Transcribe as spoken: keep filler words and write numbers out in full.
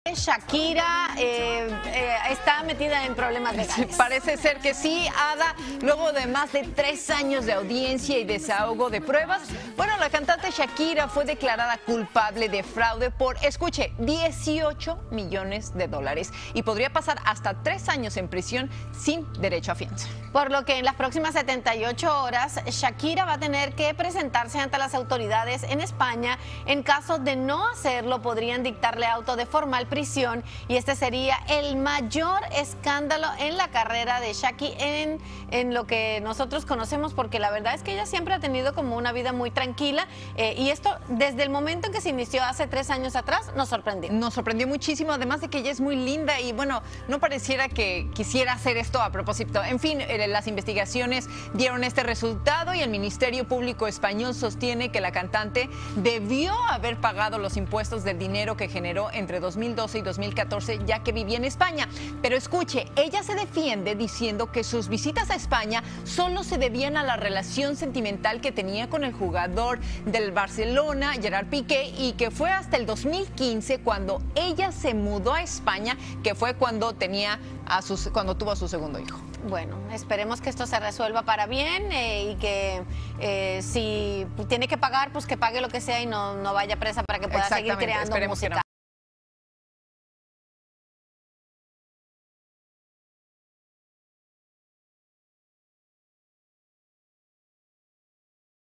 Shakira eh, eh, está metida en problemas legales. Sí, parece ser que sí, Ada, luego de más de tres años de audiencia y desahogo de pruebas, bueno, la cantante Shakira fue declarada culpable de fraude por, escuche, dieciocho millones de dólares y podría pasar hasta tres años en prisión sin derecho a fianza. Por lo que en las próximas setenta y ocho horas, Shakira va a tener que presentarse ante las autoridades en España. En caso de no hacerlo, podrían dictarle auto de formal prisión y este sería el mayor escándalo en la carrera de Shakira en, en lo que nosotros conocemos, porque la verdad es que ella siempre ha tenido como una vida muy tranquila eh, y esto desde el momento en que se inició hace tres años atrás nos sorprendió. Nos sorprendió muchísimo, además de que ella es muy linda y bueno, no pareciera que quisiera hacer esto a propósito. En fin, eh, las investigaciones dieron este resultado y el Ministerio Público Español sostiene que la cantante debió haber pagado los impuestos del dinero que generó entre dos mil doce y dos mil catorce, ya que vivía en España. Pero escuche, ella se defiende diciendo que sus visitas a España solo se debían a la relación sentimental que tenía con el jugador del Barcelona, Gerard Piqué, y que fue hasta el dos mil quince cuando ella se mudó a España, que fue cuando tenía a sus, cuando tuvo a su segundo hijo. Bueno, esperemos que esto se resuelva para bien eh, y que eh, si tiene que pagar, pues que pague lo que sea y no, no vaya presa para que pueda seguir creando música.